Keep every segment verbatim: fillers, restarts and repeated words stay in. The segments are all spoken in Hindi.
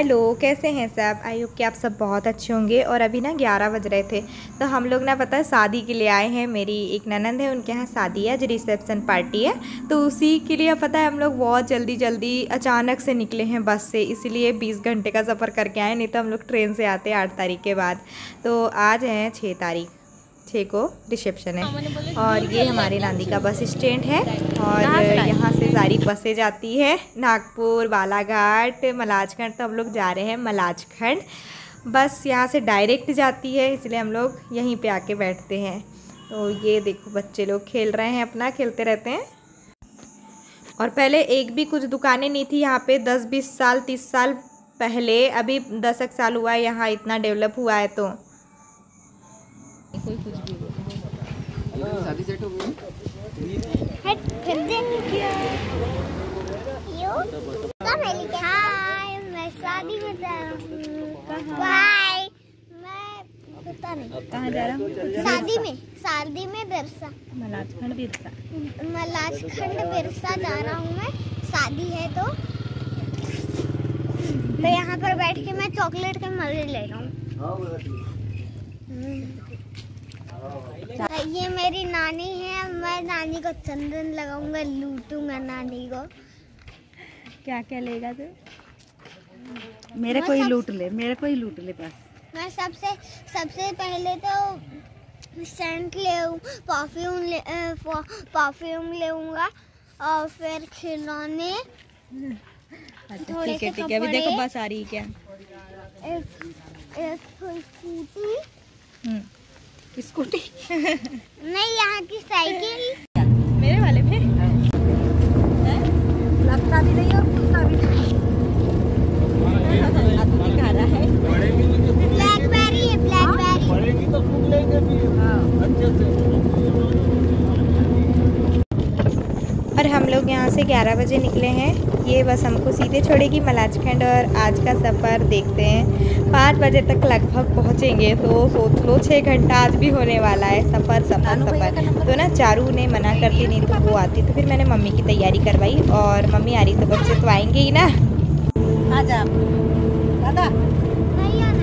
हेलो, कैसे हैं सब। आई होप कि आप सब बहुत अच्छे होंगे। और अभी ना ग्यारह बज रहे थे तो हम लोग ना पता है शादी के लिए आए हैं। मेरी एक ननंद है, उनके यहाँ शादी है, आज रिसेप्शन पार्टी है, तो उसी के लिए पता है हम लोग बहुत जल्दी जल्दी अचानक से निकले हैं बस से, इसीलिए बीस घंटे का सफ़र करके आए, नहीं तो हम लोग ट्रेन से आते आठ तारीख के बाद। तो आज हैं छः तारीख, छः को रिसेप्शन है। और ये हमारे नांदी का बस स्टैंड है और यहाँ से सारी बसें जाती है नागपुर, बालाघाट, मलाजखंड। तो हम लोग जा रहे हैं मलाजखंड। बस यहाँ से डायरेक्ट जाती है, इसलिए हम लोग यहीं पे आके बैठते हैं। तो ये देखो बच्चे लोग खेल रहे हैं, अपना खेलते रहते हैं। और पहले एक भी कुछ दुकानें नहीं थी यहाँ पे, दस बीस साल तीस साल पहले, अभी दस एक साल हुआ है यहाँ इतना डेवलप हुआ है। तो कोई कुछ भी बोले। शादी सेट हो गई है, फिर देंगे क्या? यो हाय, मैं शादी में जा रहा हूं। बाय। मैं पता नहीं कहां जा रहा हूं। शादी में, शादी में बिरसा, मलाजखंड बिरसा, मलाजखंड बिरसा जा रहा हूं मैं। शादी है तो तो यहाँ पर बैठ के मैं चॉकलेट के मजे ले रहा हूँ। ये मेरी नानी है, मैं नानी को चंदन लगाऊंगा, लूटूंगा नानी को। क्या क्या लेगा तू? मेरे को ही लूट ले, मेरे को ही लूट ले बस। मैं सबसे सबसे पहले तो सेंट ले, परफ्यूम ले, परफ्यूम लेऊंगा और फिर खिलौने। अच्छा ठीक है ठीक है, अभी देखो बस आ रही है क्या? एक एक स्कूटी, हम्म स्कूटी नहीं, यहाँ की साइकिल मेरे वाले में लगता भी नहीं और खुलता भी नहीं। दिखा रहा है ब्लैकबेरी है, ब्लैकबेरी पड़ेगी तो खूब लेंगे भी अच्छे से। और हम लोग यहाँ से ग्यारह बजे निकले हैं। ये बस हमको सीधे छोड़ेगी मलाजखंड और आज का सफ़र देखते हैं पाँच बजे तक लगभग पहुँचेंगे। तो सोच लो छः घंटा आज भी होने वाला है सफ़र सफ़र सफ़र। तो ना चारू ने मना करती, नहीं तो वो आती, तो फिर मैंने मम्मी की तैयारी करवाई। और मम्मी आ रही तो बच्चे तो आएंगे ही ना। आजा दादा, नहीं आना।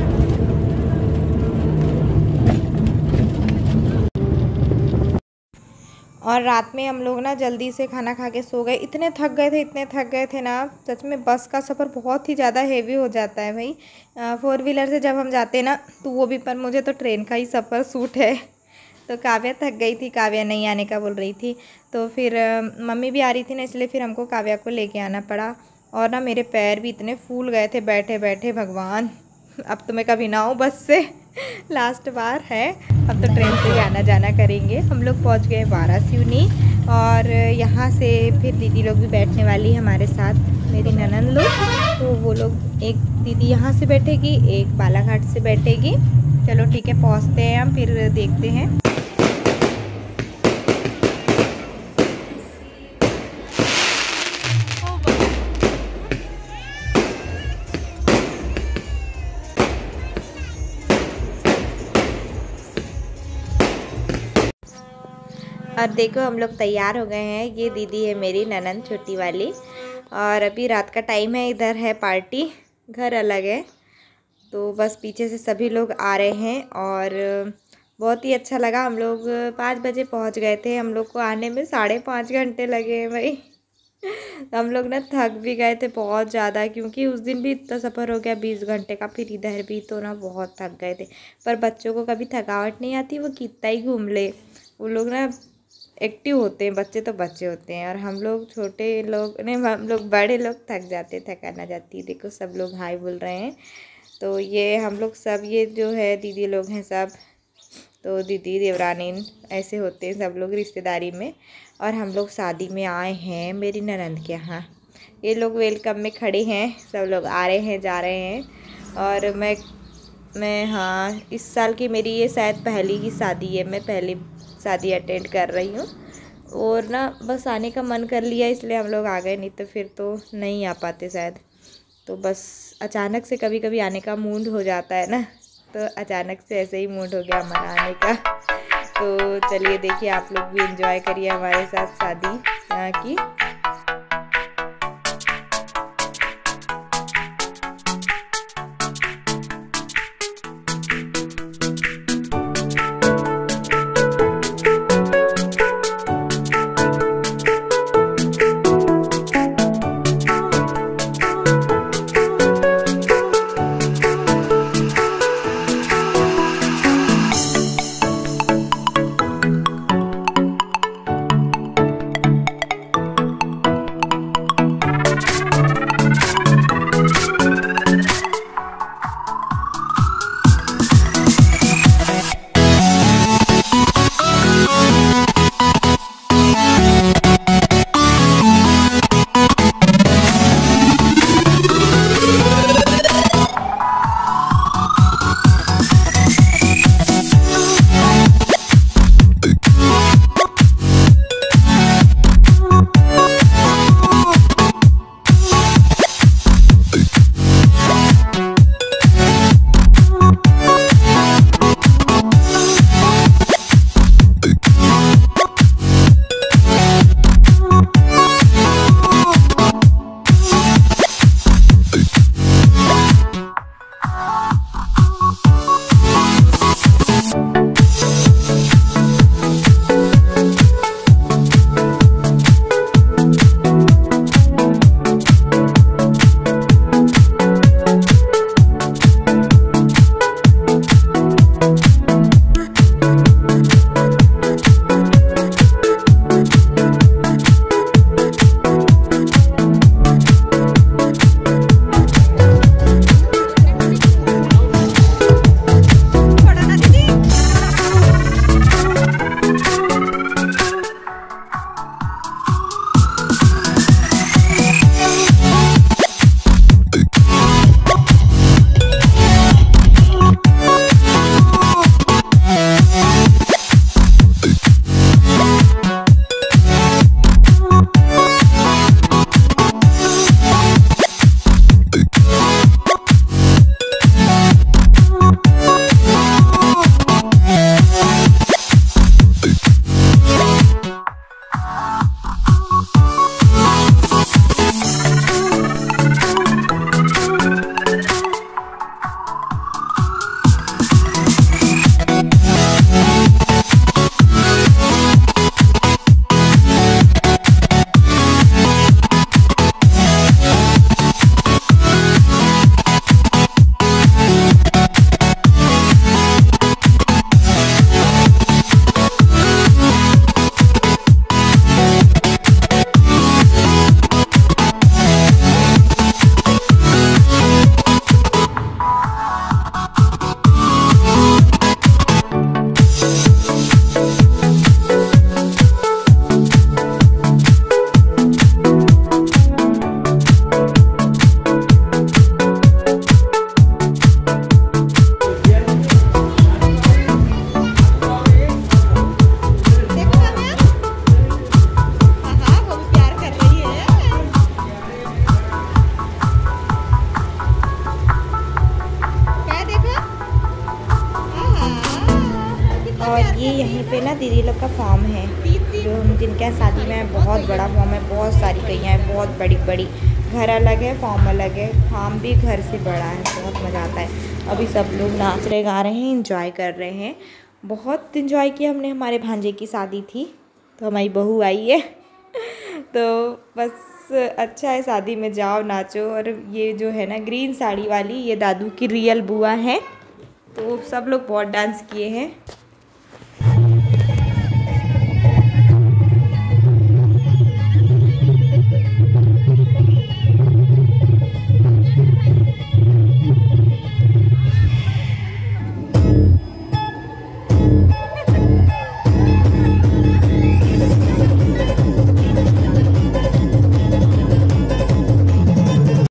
और रात में हम लोग ना जल्दी से खाना खा के सो गए। इतने थक गए थे, इतने थक गए थे ना, सच में बस का सफ़र बहुत ही ज़्यादा हेवी हो जाता है भाई। फोर व्हीलर से जब हम जाते हैं ना तो वो भी, पर मुझे तो ट्रेन का ही सफ़र सूट है। तो काव्या थक गई थी, काव्या नहीं आने का बोल रही थी, तो फिर मम्मी भी आ रही थी ना, इसलिए फिर हमको काव्या को लेके आना पड़ा। और ना मेरे पैर भी इतने फूल गए थे बैठे बैठे, भगवान अब तो मैं कभी ना आऊँ बस से, लास्ट बार है। अब तो ट्रेन से ही आना जाना करेंगे। हम लोग पहुंच गए वारासिवनी और यहाँ से फिर दीदी लोग भी बैठने वाली है हमारे साथ, मेरी ननंद लोग। तो वो लोग, एक दीदी यहाँ से बैठेगी, एक बालाघाट से बैठेगी। चलो ठीक है, पहुँचते हैं हम, फिर देखते हैं। और देखो हम लोग तैयार हो गए हैं। ये दीदी है मेरी ननंद, छोटी वाली। और अभी रात का टाइम है, इधर है पार्टी, घर अलग है। तो बस पीछे से सभी लोग आ रहे हैं और बहुत ही अच्छा लगा। हम लोग पाँच बजे पहुंच गए थे, हम लोग को आने में साढ़े पाँच घंटे लगे हैं भाई। हम लोग ना थक भी गए थे बहुत ज़्यादा, क्योंकि उस दिन भी इतना सफ़र हो गया बीस घंटे का, फिर इधर भी, तो ना बहुत थक गए थे। पर बच्चों को कभी थकावट नहीं आती, वो कितना ही घूम ले, वो लोग ना एक्टिव होते हैं। बच्चे तो बच्चे होते हैं, और हम लोग छोटे लोग नहीं, हम लोग बड़े लोग थक जाते, थकान आ जाती है। देखो सब लोग हाय बोल रहे हैं। तो ये हम लोग सब, ये जो है दीदी लोग हैं सब, तो दीदी देवरानी ऐसे होते हैं सब लोग रिश्तेदारी में। और हम लोग शादी में आए हैं मेरी ननंद के यहाँ। ये लोग वेलकम में खड़े हैं, सब लोग आ रहे हैं जा रहे हैं। और मैं मैं हाँ, इस साल की मेरी ये शायद पहली ही शादी है, मैं पहली शादी अटेंड कर रही हूँ। और ना बस आने का मन कर लिया, इसलिए हम लोग आ गए, नहीं तो फिर तो नहीं आ पाते शायद। तो बस अचानक से कभी कभी आने का मूड हो जाता है ना, तो अचानक से ऐसे ही मूड हो गया हमारा आने का। तो चलिए देखिए, आप लोग भी एंजॉय करिए हमारे साथ शादी यहाँ की। और ये यहीं पे ना दीदी लोग का फार्म है, जो हम जिनके यहाँ शादी में है। बहुत बड़ा फार्म है, बहुत सारी गैया है, बहुत बड़ी बड़ी। घर अलग है, फार्म अलग है। फार्म भी घर से बड़ा है, बहुत मज़ा आता है। अभी सब लोग नाच रहे, गा रहे हैं, इंजॉय कर रहे हैं। बहुत इंजॉय किया हमने। हमारे भांजे की शादी थी तो हमारी बहू आई है तो बस अच्छा है, शादी में जाओ नाचो। और ये जो है ना ग्रीन साड़ी वाली, ये दादू की रियल बुआ है, तो सब लोग बहुत डांस किए हैं।